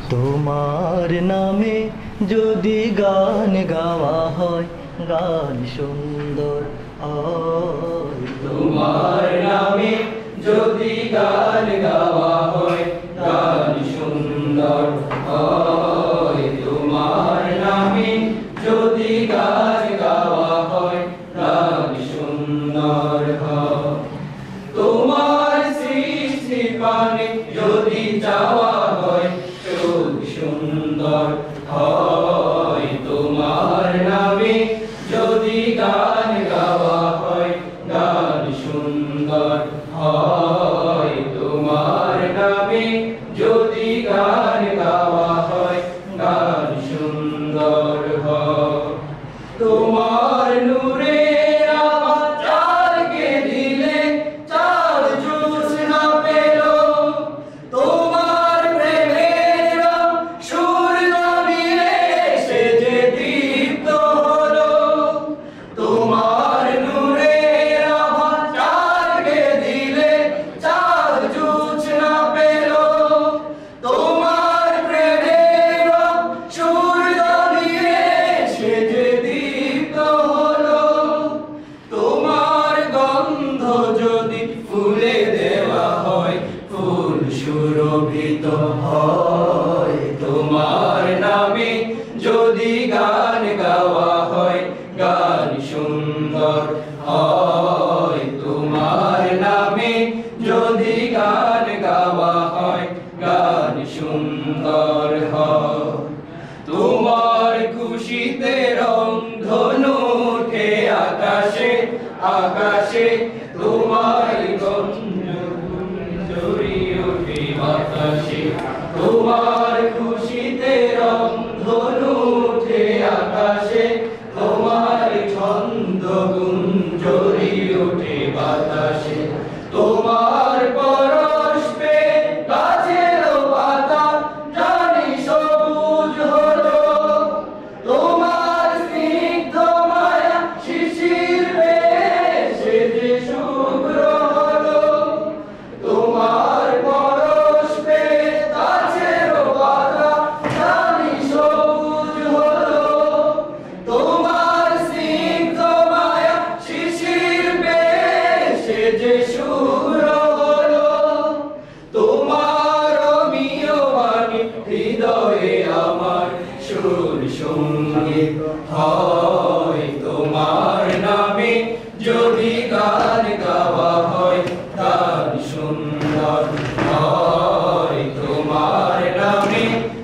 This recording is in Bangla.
তোমার নামে যদি গান গাওয়া হয়, গান সুন্দর হয়। তোমার নামে যদি গান গাওয়া হয়, গান সুন্দর হয়। তোমার নামে যদি গান গাওয়া হয়, গান সুন্দর হয়। তোমার সৃষ্টি পানে যদি চাওয়া হয়, খুব সুন্দর হয়। তোমার নামে যদি গান গাওয়া হয়, গান সুন্দর হয়। তোমার নামে যদি গান গাওয়া হয়, গান সুন্দর হয়। তোমার নূরের আওয়াজ চারকে দিলে চার জোছনা পেল। তোমার প্রেমের রং সূর্য মিলে সে যে দীপ্ত হলো। তোমার নূরের আওয়াজ চারকে দিলে চার জোছনা পেল। তোমার প্রেমের রং সূর্য মিলে সে যে দীপ্ত হলো। তোমার গন্ধ যদি ফুলে দেওয়া হয়, ফুল সুরভিত হয়। তোমার নামে যদি গান গাওয়া হয়, গান সুন্দর হয়। তোমার নামে যদি গান গাওয়া হয়, গান সুন্দর হয়। তোমার খুশিতে রংধনু ওঠে আকাশে আকাশে। তোমার গুঞ্জরি ওঠে বাতাসে। তোমার খুশিতে রংধনু ওঠে আকাশে। তোমার ছন্দ গুঞ্জরি ওঠে বাতাসে। তোমার পরশ পেয়ে গাছের পাতা জানি সবুজ হলো। তোমার স্নিগ্ধ মায়া শিশির পেয়ে সে যে শুভ্র হলো। তোমার পরশ পেয়ে গাছের পাতা জানি সবুজ হলো। তোমার স্নিগ্ধ মায়া শিশির পেয়ে সে যে শুভ্র হলো। তোমার অমিয় বাণী হৃদয়ে আমার সুর সঙ্গীত হয়। তোমার নামে যদি গান গাওয়া হয়, গান সুন্দর হয়। তোমার নামে